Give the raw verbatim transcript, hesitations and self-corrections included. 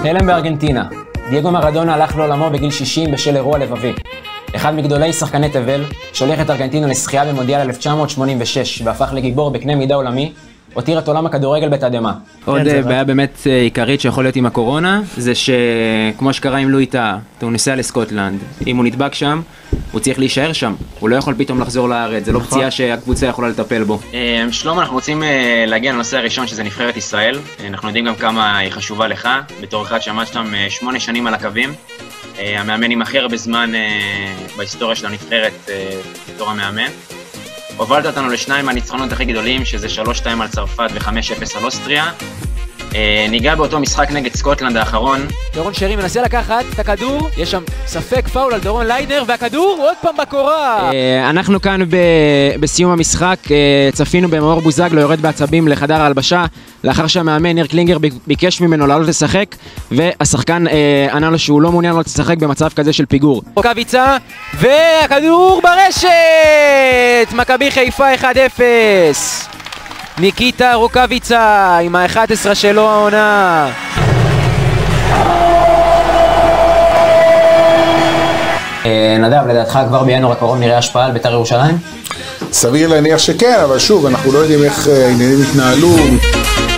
הלם בארגנטינה. דייגו מרדונה הלך לעולמו בגיל שישים בשל אירוע לבבי. אחד מגדולי שחקני תבל, שולח את ארגנטינה לשחייה במונדיאל אלף תשע מאות שמונים ושש והפך לגיבור בקנה מידה עולמי, הותיר את עולם הכדורגל בתדהמה. עוד בעיה באמת עיקרית שיכול להיות עם הקורונה, זה שכמו שקרה עם לואי טאה, הוא נוסע לסקוטלנד, אם הוא נדבק שם, הוא צריך להישאר שם, הוא לא יכול פתאום לחזור לארץ, זה לא פציעה שהקבוצה יכולה לטפל בו. שלום, אנחנו רוצים להגיע לנושא הראשון שזה נבחרת ישראל, אנחנו יודעים גם כמה היא חשובה לך, בתור אחד שעמד שם שמונה שנים על הקווים, המאמן עם הכי הרבה זמן בהיסטוריה של הנבחרת בתור המאמן. הובלת אותנו לשניים מהניצחונות הכי גדולים, שזה שלוש שתיים על צרפת ו-חמש אפס על אוסטריה. ניגע באותו משחק נגד סקוטלנד האחרון. דורון שרי מנסה לקחת את הכדור, יש שם ספק פאול על דורון ליידנר, והכדור עוד פעם בקורה. אנחנו כאן בסיום המשחק, צפינו במאור בוזגלו יורד בעצבים לחדר ההלבשה, לאחר שהמאמן ניר קלינגר ביקש ממנו לעלות לשחק, והשחקן ענה לו שהוא לא מעוניין לעלות לשחק במצב כזה של פיגור. רוקאביצה, והכדור ברשת! מכבי חיפה אחד אפס. ניקיטה רוקאביצה עם ה-אחת עשרה שלו העונה. נדב, לדעתך כבר בינואר הקרוב נראה השפעה על בית"ר ירושלים? סביר להניח שכן, אבל שוב, אנחנו לא יודעים איך עניינים יתנהלו.